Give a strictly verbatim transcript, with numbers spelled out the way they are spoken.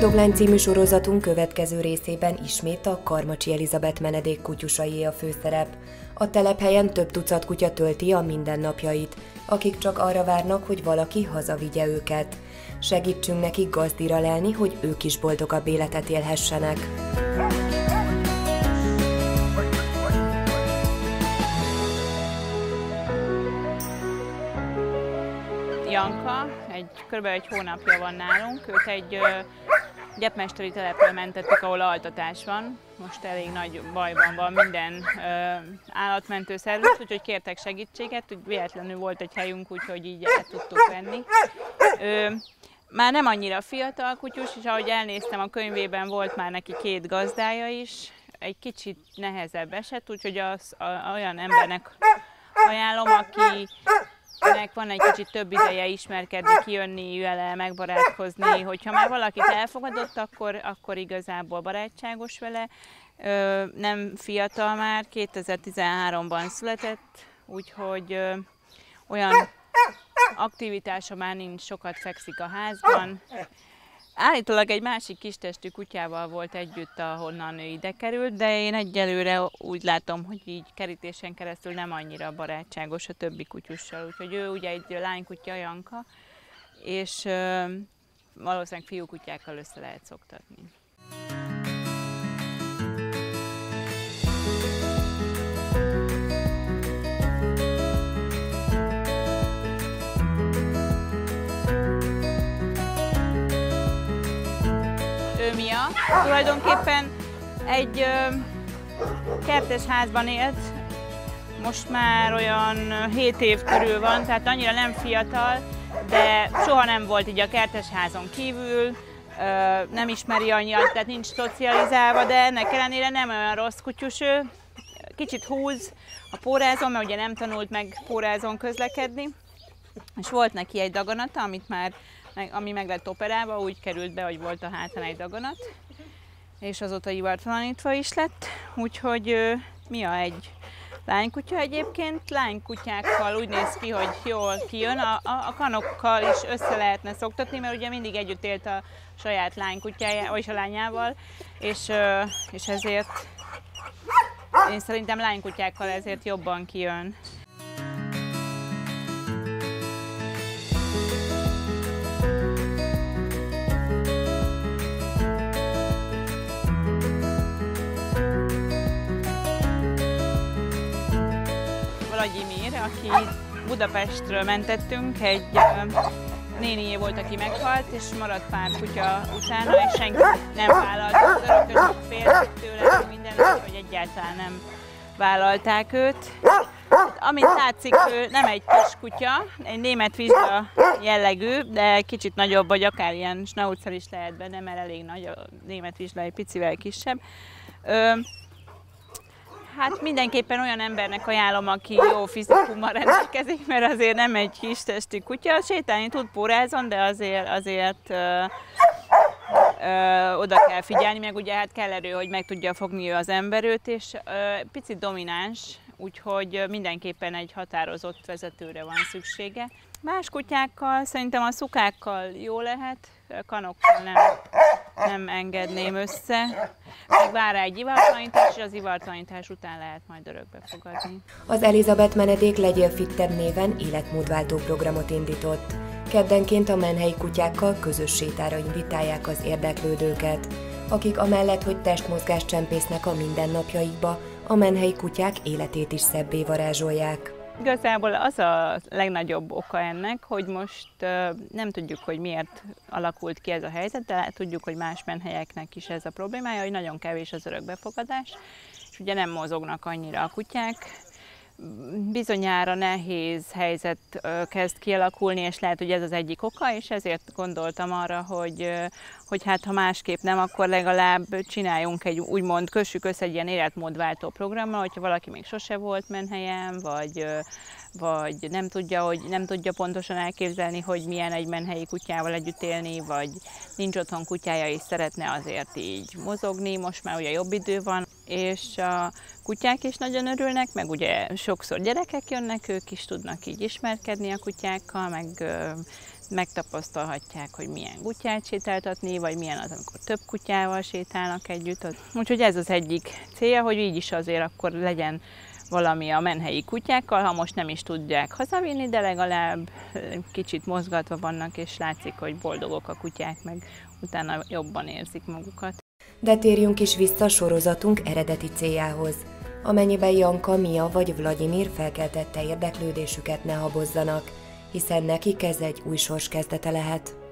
Boldoglány című sorozatunk következő részében ismét a Karmacsi Elizabeth menedék kutyusaié a főszerep. A telephelyen több tucat kutya tölti a mindennapjait, akik csak arra várnak, hogy valaki hazavigye őket. Segítsünk nekik gazdira lelni, hogy ők is boldogabb életet élhessenek. Janka, egy, kb. egy hónapja van nálunk, őt egy ö, gyepmesteri telepről mentettük, ahol altatás van. Most elég nagy bajban van minden ö, állatmentő szervezet, úgyhogy kértek segítséget, úgy véletlenül volt egy helyünk, úgyhogy így el tudtuk venni. Ö, már nem annyira fiatal kutyus, és ahogy elnéztem, a könyvében volt már neki két gazdája is, egy kicsit nehezebb eset, úgyhogy az a, olyan embernek ajánlom, aki nek van egy kicsit több ideje ismerkedni, kijönni vele, megbarátkozni, hogyha már valakit elfogadott, akkor, akkor igazából barátságos vele. Ö, nem fiatal már, kétezer-tizenháromban született, úgyhogy ö, olyan aktivitása már nincs, sokat fekszik a házban. Állítólag egy másik kistestű kutyával volt együtt, ahonnan ő ide került, de én egyelőre úgy látom, hogy így kerítésen keresztül nem annyira barátságos a többi kutyussal. Úgyhogy ő ugye egy lánykutya, Janka, és ö, valószínűleg fiúkutyákkal össze lehet szoktatni. Mia tulajdonképpen egy ö, kertes házban élt, most már olyan hét év körül van, tehát annyira nem fiatal, de soha nem volt így a kertes házon kívül, ö, nem ismeri annyian, tehát nincs szocializálva, de ennek ellenére nem olyan rossz kutyus ő. Kicsit húz a pórázon, mert ugye nem tanult meg pórázon közlekedni, és volt neki egy daganata, amit már ami meg lett operálva, úgy került be, hogy volt a hátán egy daganat, és azóta ivartalanítva is lett, úgyhogy Mia egy lánykutya egyébként. Lánykutyákkal úgy néz ki, hogy jól kijön, a, a, a kanokkal is össze lehetne szoktatni, mert ugye mindig együtt élt a saját lánykutyájával, vagyis a lányával, és, és ezért én szerintem lánykutyákkal ezért jobban kijön. Vladimir, aki Budapestről mentettünk, egy nénié volt, aki meghalt, és maradt pár kutya utána, és senki nem vállalta az örökösök, féltek tőle, minden, hogy egyáltalán nem vállalták őt. Amit látszik, ő nem egy kis kutya, egy német vizsla jellegű, de kicsit nagyobb, vagy akár ilyen schnauzer is lehet benne, mert elég nagy, a német vizsla egy picivel kisebb. Ö, Hát mindenképpen olyan embernek ajánlom, aki jó fizikummal rendelkezik, mert azért nem egy kis testű kutya. Sétálni tud pórázon, de azért, azért ö, ö, oda kell figyelni, meg ugye hát kell erő, hogy meg tudja fogni ő az emberőt, és ö, picit domináns, úgyhogy mindenképpen egy határozott vezetőre van szüksége. Más kutyákkal, szerintem a szukákkal jó lehet, kanokkal nem, nem engedném össze. Meg vár rá egy ivartalanítás, és az ivartalanítás után lehet majd örökbe fogadni. Az Elizabeth menedék Legyél fittebb néven életmódváltó programot indított. Keddenként a menhelyi kutyákkal közös sétára invitálják az érdeklődőket, akik amellett, hogy testmozgást csempésznek a mindennapjaikba, a menhelyi kutyák életét is szebbé varázsolják. Igazából az a legnagyobb oka ennek, hogy most uh, nem tudjuk, hogy miért alakult ki ez a helyzet, de tudjuk, hogy más menhelyeknek is ez a problémája, hogy nagyon kevés az örökbefogadás, és ugye nem mozognak annyira a kutyák. Bizonyára nehéz helyzet uh, kezd kialakulni, és lehet, hogy ez az egyik oka, és ezért gondoltam arra, hogy, uh, hogy hát ha másképp nem, akkor legalább csináljunk egy, úgymond kössük össze egy ilyen életmódváltó programmal, hogyha valaki még sose volt menhelyen, vagy, uh, vagy nem tudja, hogy nem tudja pontosan elképzelni, hogy milyen egy menhelyi kutyával együtt élni, vagy nincs otthon kutyája és szeretne azért így mozogni, most már ugye jobb idő van, és a kutyák is nagyon örülnek, meg ugye sokszor gyerekek jönnek, ők is tudnak így ismerkedni a kutyákkal, meg ö, megtapasztalhatják, hogy milyen kutyát sétáltatni, vagy milyen az, amikor több kutyával sétálnak együtt. Úgyhogy ez az egyik célja, hogy így is azért akkor legyen valami a menhelyi kutyákkal, ha most nem is tudják hazavinni, de legalább kicsit mozgatva vannak, és látszik, hogy boldogok a kutyák, meg utána jobban érzik magukat. De térjünk is vissza sorozatunk eredeti céljához. Amennyiben Janka, Mia vagy Vladimir felkeltette érdeklődésüket, ne habozzanak, hiszen nekik ez egy új sors kezdete lehet.